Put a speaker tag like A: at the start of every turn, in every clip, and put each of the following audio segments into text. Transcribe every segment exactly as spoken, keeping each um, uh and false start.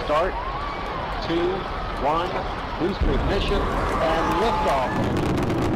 A: Start, two, one, booster ignition, and liftoff.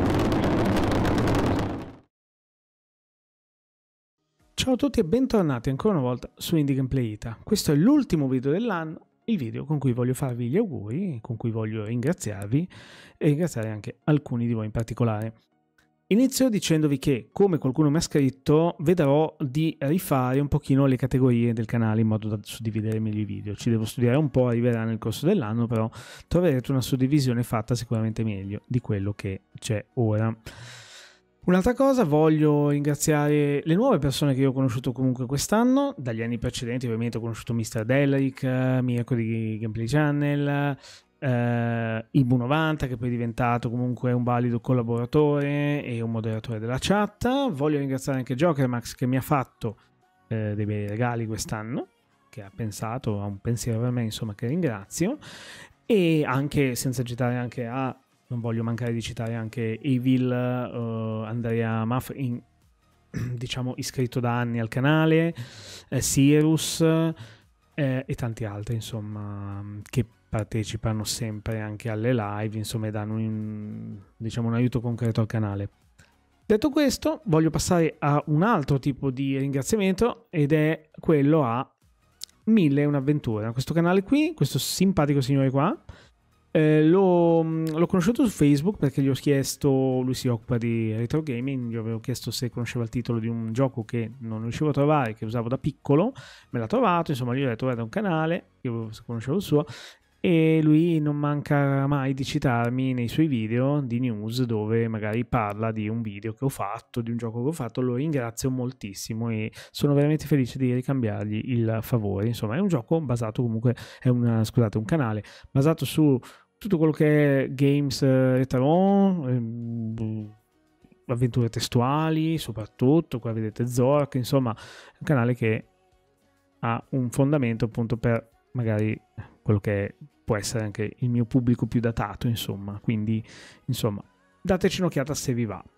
B: Ciao a tutti e bentornati ancora una volta su Indie Gameplay Ita. Questo è l'ultimo video dell'anno, il video con cui voglio farvi gli auguri, con cui voglio ringraziarvi e ringraziare anche alcuni di voi in particolare. Inizio dicendovi che, come qualcuno mi ha scritto, vedrò di rifare un pochino le categorie del canale in modo da suddividere meglio i video. Ci devo studiare un po', arriverà nel corso dell'anno, però troverete una suddivisione fatta sicuramente meglio di quello che c'è ora. Un'altra cosa, voglio ringraziare le nuove persone che io ho conosciuto comunque quest'anno. Dagli anni precedenti ovviamente ho conosciuto mister Delric, Mirko di Gameplay Channel, eh, Ibu novanta, che poi è diventato comunque un valido collaboratore e un moderatore della chat. Voglio ringraziare anche Jokermax, che mi ha fatto eh, dei bei regali quest'anno, che ha pensato, ha un pensiero per me, insomma, che ringrazio. E anche, senza citare anche a... non voglio mancare di citare anche Evil, uh, Andrea Maff, in, diciamo iscritto da anni al canale, eh, Sirus eh, e tanti altri, insomma, che partecipano sempre anche alle live, insomma, e danno un, diciamo, un aiuto concreto al canale. Detto questo, voglio passare a un altro tipo di ringraziamento, ed è quello a Mille e un'avventura. Questo canale qui, questo simpatico signore qua, Eh, l'ho, l'ho conosciuto su Facebook perché gli ho chiesto, lui si occupa di retro gaming, gli avevo chiesto se conosceva il titolo di un gioco che non riuscivo a trovare, che usavo da piccolo, me l'ha trovato, insomma gli ho detto guarda, è un canale, io conoscevo il suo, e lui non manca mai di citarmi nei suoi video di news dove magari parla di un video che ho fatto, di un gioco che ho fatto. Lo ringrazio moltissimo e sono veramente felice di ricambiargli il favore. Insomma, è un gioco basato comunque, è una, scusate, un canale basato su tutto quello che è games retro, ehm, avventure testuali soprattutto. Qua vedete Zork, insomma è un canale che ha un fondamento appunto per magari quello che può essere anche il mio pubblico più datato, insomma, quindi insomma dateci un'occhiata se vi va.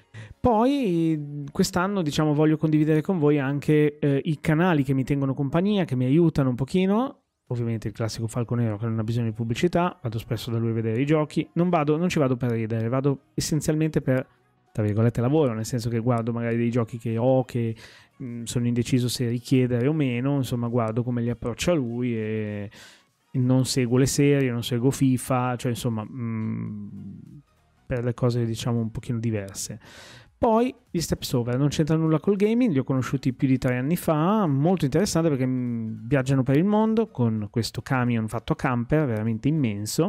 B: Poi quest'anno, diciamo, voglio condividere con voi anche eh, i canali che mi tengono compagnia, che mi aiutano un pochino. Ovviamente il classico Falconero, che non ha bisogno di pubblicità, vado spesso da lui a vedere i giochi, non, vado, non ci vado per ridere, vado essenzialmente per, tra virgolette, lavoro, nel senso che guardo magari dei giochi che ho, che mh, sono indeciso se richiedere o meno, insomma guardo come li approccia lui e non seguo le serie, non seguo FIFA, cioè insomma mh, per le cose diciamo un pochino diverse. Poi gli Steps Over non c'entra nulla col gaming, li ho conosciuti più di tre anni fa, molto interessante perché viaggiano per il mondo con questo camion fatto a camper veramente immenso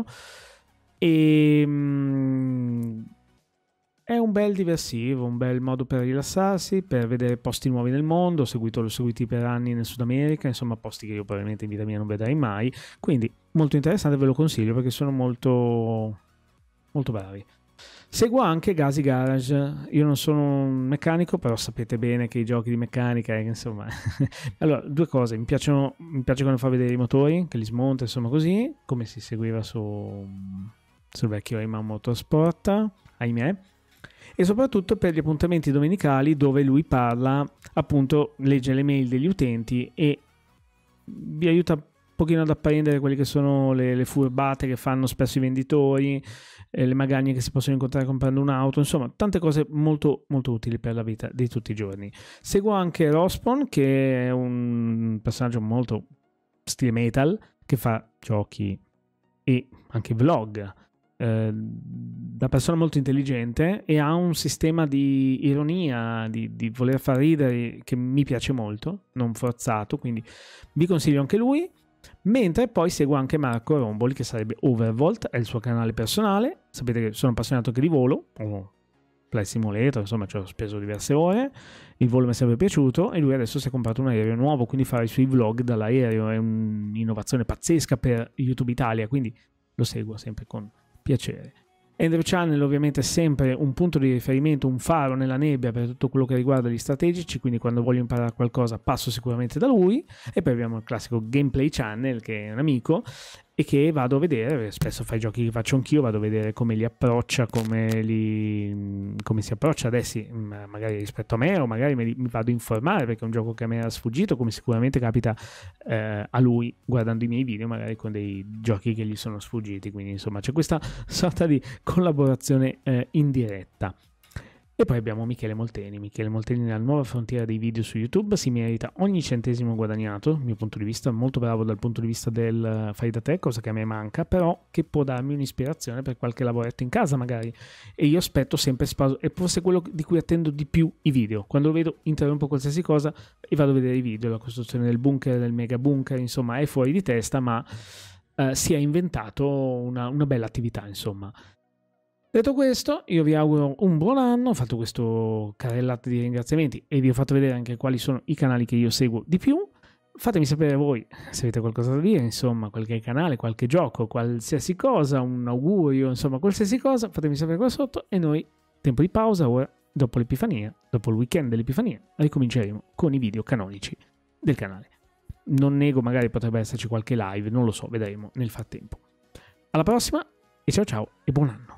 B: e mh, è un bel diversivo, un bel modo per rilassarsi, per vedere posti nuovi nel mondo. Ho seguito, l'ho seguiti per anni nel Sud America, insomma posti che io probabilmente in vita mia non vedrei mai, quindi molto interessante, ve lo consiglio perché sono molto molto bravi. Seguo anche Gazi Garage. Io non sono un meccanico, però sapete bene che i giochi di meccanica, eh, insomma. Allora, due cose, mi piacciono, mi piace quando fa vedere i motori, che li smonta, insomma così, come si seguiva su, sul vecchio Rayman Motorsport, ahimè. E soprattutto per gli appuntamenti domenicali dove lui parla, appunto, legge le mail degli utenti e vi aiuta un pochino ad apprendere quelle che sono le, le furbate che fanno spesso i venditori, le magagne che si possono incontrare comprando un'auto, insomma tante cose molto molto utili per la vita di tutti i giorni. Seguo anche Rospon, che è un personaggio molto stile metal, che fa giochi e anche vlog, eh, da persona molto intelligente, e ha un sistema di ironia, di, di voler far ridere, che mi piace molto, non forzato, quindi vi consiglio anche lui. Mentre poi seguo anche Marco Romboli, che sarebbe Overvolt, è il suo canale personale. Sapete che sono appassionato anche di volo, o Flight Simulator, insomma ci ho speso diverse ore, il volo mi è sempre piaciuto e lui adesso si è comprato un aereo nuovo, quindi fa i suoi vlog dall'aereo, è un'innovazione pazzesca per YouTube Italia, quindi lo seguo sempre con piacere. Ender Channel ovviamente è sempre un punto di riferimento, un faro nella nebbia per tutto quello che riguarda gli strategici, quindi quando voglio imparare qualcosa passo sicuramente da lui. E poi abbiamo il classico Gameplay Channel, che è un amico, e che vado a vedere, spesso fa i giochi che faccio anch'io, vado a vedere come li approccia, come, li, come si approccia adesso, magari rispetto a me, o magari mi, mi vado a informare perché è un gioco che a me era sfuggito, come sicuramente capita eh, a lui guardando i miei video, magari con dei giochi che gli sono sfuggiti, quindi insomma c'è questa sorta di collaborazione eh, in diretta. E poi abbiamo Michele Molteni. Michele Molteni nella nuova frontiera dei video su YouTube, si merita ogni centesimo guadagnato, dal mio punto di vista, molto bravo dal punto di vista del fai da te, cosa che a me manca, però che può darmi un'ispirazione per qualche lavoretto in casa magari. E io aspetto sempre spazio, e forse quello di cui attendo di più i video. Quando lo vedo interrompo qualsiasi cosa e vado a vedere i video, la costruzione del bunker, del mega bunker, insomma è fuori di testa, ma eh, si è inventato una, una bella attività, insomma. Detto questo, io vi auguro un buon anno, ho fatto questo carrellato di ringraziamenti e vi ho fatto vedere anche quali sono i canali che io seguo di più. Fatemi sapere voi se avete qualcosa da dire, insomma, qualche canale, qualche gioco, qualsiasi cosa, un augurio, insomma, qualsiasi cosa, fatemi sapere qua sotto e noi, tempo di pausa, ora, dopo l'Epifania, dopo il weekend dell'Epifania, ricominceremo con i video canonici del canale. Non nego, magari potrebbe esserci qualche live, non lo so, vedremo nel frattempo. Alla prossima e ciao ciao e buon anno!